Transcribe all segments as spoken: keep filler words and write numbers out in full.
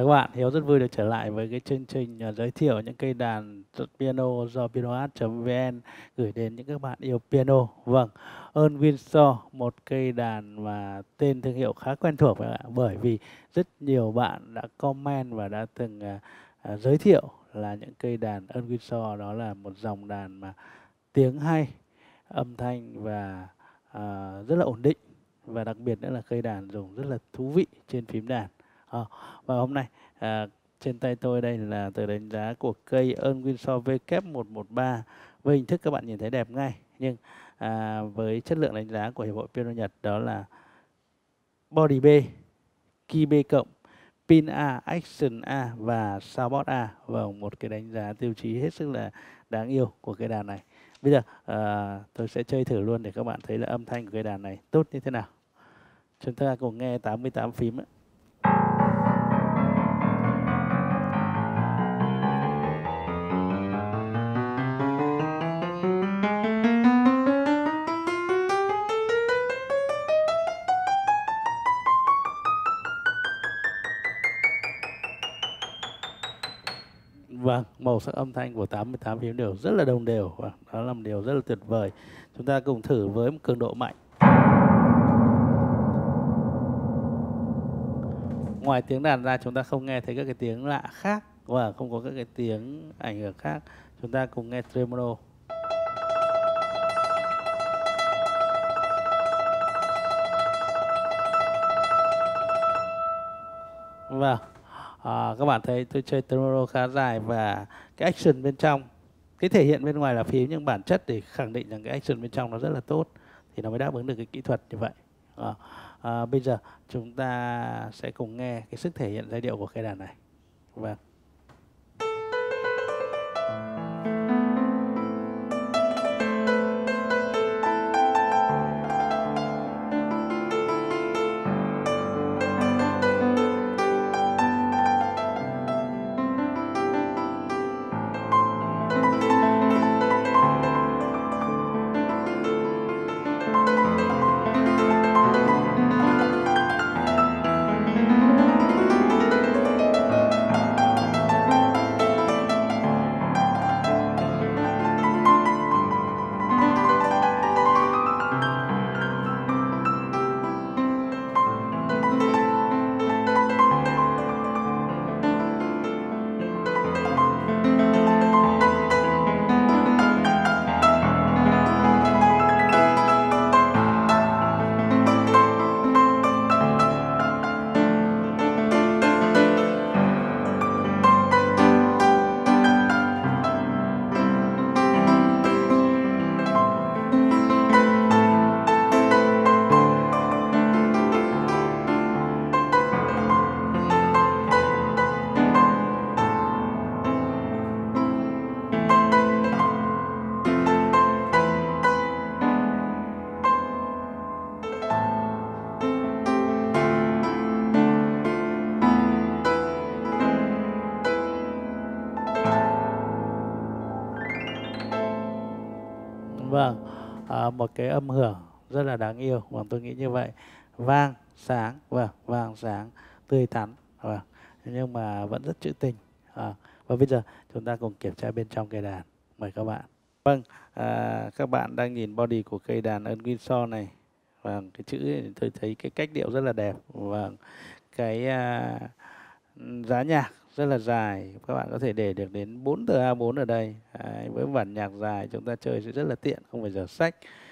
các bạn, Hiếu rất vui được trở lại với cái chương trình uh, giới thiệu những cây đàn piano do pianoart chấm vn gửi đến những các bạn yêu piano. Vâng, Earl Winsor, một cây đàn mà tên thương hiệu khá quen thuộc các bạn, bởi vì rất nhiều bạn đã comment và đã từng uh, uh, giới thiệu là những cây đàn Earl Winsor đó là một dòng đàn mà tiếng hay, âm thanh và uh, rất là ổn định, và đặc biệt nữa là cây đàn dùng rất là thú vị trên phím đàn. À, và hôm nay à, trên tay tôi đây là tờ đánh giá của cây Earl Winsor V K một một ba, với hình thức các bạn nhìn thấy đẹp ngay, nhưng à, với chất lượng đánh giá của Hiệp hội Piano Nhật đó là body B, key B cộng, pin A, action A và soundboard A. Vâng, một cái đánh giá tiêu chí hết sức là đáng yêu của cây đàn này. Bây giờ à, tôi sẽ chơi thử luôn để các bạn thấy là âm thanh của cây đàn này tốt như thế nào. Chúng ta cùng nghe tám mươi tám phím ấy. Vâng, màu sắc âm thanh của tám mươi tám phím đều rất là đồng đều, và đó là một điều rất là tuyệt vời. Chúng ta cùng thử với một cường độ mạnh. Ngoài tiếng đàn ra chúng ta không nghe thấy các cái tiếng lạ khác, và không có các cái tiếng ảnh hưởng khác. Chúng ta cùng nghe tremolo. Vâng, à, các bạn thấy tôi chơi tremolo khá dài, và cái action bên trong, cái thể hiện bên ngoài là phím nhưng bản chất để khẳng định rằng cái action bên trong nó rất là tốt thì nó mới đáp ứng được cái kỹ thuật như vậy. À, à, bây giờ chúng ta sẽ cùng nghe cái sức thể hiện giai điệu của cây đàn này. Vâng. Vâng, à, một cái âm hưởng rất là đáng yêu, và tôi nghĩ như vậy. Vang, sáng, vâng, vang, sáng, tươi tắn, vâng, nhưng mà vẫn rất trữ tình. À, và bây giờ chúng ta cùng kiểm tra bên trong cây đàn. Mời các bạn. Vâng, à, các bạn đang nhìn body của cây đàn Earl Winsor này. Vâng, cái chữ ấy, tôi thấy cái cách điệu rất là đẹp. Vâng, cái à, giá nhạc rất là dài, các bạn có thể để được đến bốn tờ A bốn ở đây. Đấy, với bản nhạc dài chúng ta chơi sẽ rất là tiện, không phải giờ sách.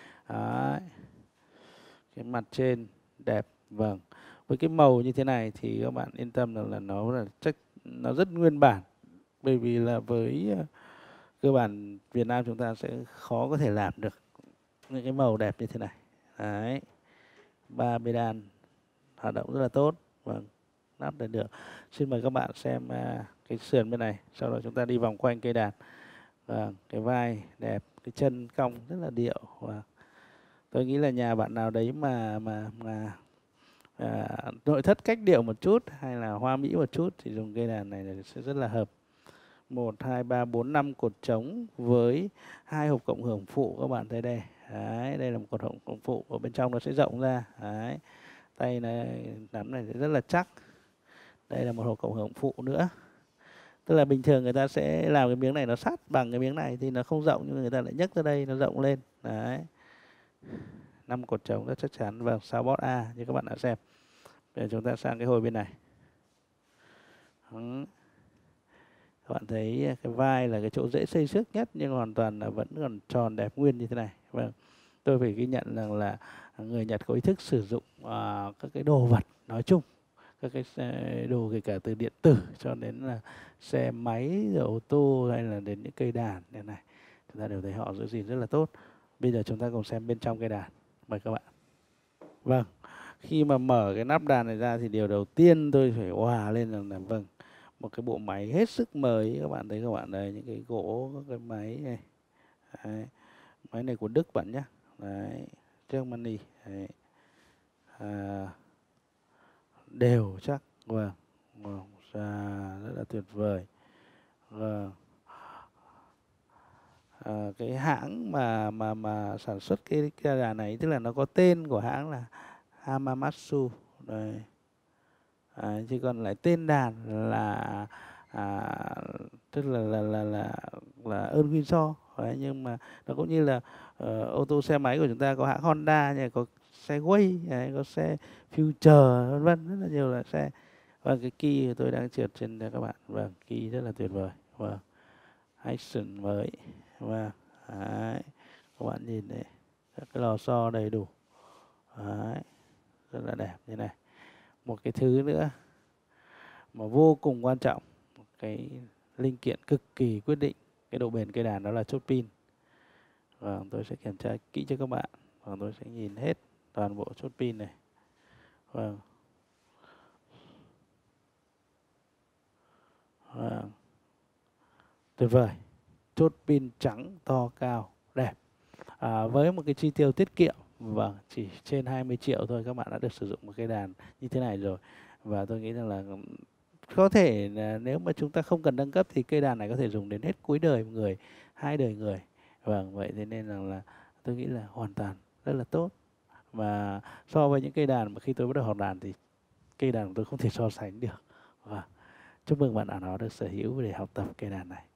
Đấy. Cái mặt trên đẹp, vâng. Với cái màu như thế này thì các bạn yên tâm rằng là nó là chắc nó rất nguyên bản, bởi vì là với uh, cơ bản Việt Nam chúng ta sẽ khó có thể làm được những cái màu đẹp như thế này. Đấy, ba pedal hoạt động rất là tốt, vâng, nắp lên được. Xin mời các bạn xem uh, cái sườn bên này, sau đó chúng ta đi vòng quanh cây đàn. Vâng, cái vai đẹp, cái chân cong rất là điệu. Vâng. Tôi nghĩ là nhà bạn nào đấy mà mà mà à, nội thất cách điệu một chút hay là hoa mỹ một chút thì dùng cây đàn này sẽ rất là hợp. Một, hai, ba, bốn, năm cột trống với hai hộp cộng hưởng phụ, các bạn thấy đây. Đấy, đây là một cột hộp cộng phụ, ở bên trong nó sẽ rộng ra. Đấy, tay này nắm này rất là chắc. Đây là một hộp cộng hưởng phụ nữa. Tức là bình thường người ta sẽ làm cái miếng này nó sát bằng cái miếng này thì nó không rộng, nhưng mà người ta lại nhấc ra đây nó rộng lên. Đấy. Năm cột trống rất chắc chắn. Vâng, sáu bót A như các bạn đã xem. Bây giờ chúng ta sang cái hồi bên này. Đúng. Các bạn thấy cái vai là cái chỗ dễ xây xước nhất, nhưng hoàn toàn là vẫn còn tròn đẹp nguyên như thế này. Vâng. Tôi phải ghi nhận rằng là người Nhật có ý thức sử dụng uh, các cái đồ vật nói chung, các cái đồ kể cả từ điện tử cho đến là xe máy, rồi ô tô hay là đến những cây đàn như này, chúng ta đều thấy họ giữ gìn rất là tốt. Bây giờ chúng ta cùng xem bên trong cây đàn. Mời các bạn. Vâng, khi mà mở cái nắp đàn này ra thì điều đầu tiên tôi phải hòa lên rằng là vâng, một cái bộ máy hết sức mới. Các bạn thấy các bạn đây, những cái gỗ, các cái máy này. Đấy. Máy này của Đức bạn nhé. Đấy, Germany. Đấy. À, đều chắc. Vâng, vâng, rất là tuyệt vời. Vâng. À, cái hãng mà mà mà sản xuất cái cái đàn này, tức là nó có tên của hãng là Hamamatsu. Đây. À, chứ còn lại tên đàn là à, tức là là là là, là Earl Winsor. Đấy, nhưng mà nó cũng như là uh, ô tô xe máy của chúng ta có hãng Honda, này có xe Way, này, có xe Future vân vân, rất là nhiều loại xe. Và cái key tôi đang trượt trên đây các bạn. Vâng, key rất là tuyệt vời. Vâng, action mới. Vâng, đấy, các bạn nhìn đấy, các cái lò xo đầy đủ. Đấy, rất là đẹp như này. Một cái thứ nữa mà vô cùng quan trọng, một cái linh kiện cực kỳ quyết định cái độ bền cây đàn, đó là chốt pin. Vâng, tôi sẽ kiểm tra kỹ cho các bạn. Và tôi sẽ nhìn hết toàn bộ chốt pin này. Vâng. Vâng. Tuyệt vời. Chốt pin trắng to cao đẹp. À, với một cái chi tiêu tiết kiệm, vâng, chỉ trên hai mươi triệu thôi, các bạn đã được sử dụng một cây đàn như thế này rồi. Và tôi nghĩ rằng là có thể là nếu mà chúng ta không cần nâng cấp thì cây đàn này có thể dùng đến hết cuối đời người, hai đời người. Vâng, vậy thế nên rằng là tôi nghĩ là hoàn toàn rất là tốt. Và so với những cây đàn mà khi tôi bắt đầu học đàn thì cây đàn của tôi không thể so sánh được. Và chúc mừng bạn đã nó được sở hữu để học tập cây đàn này.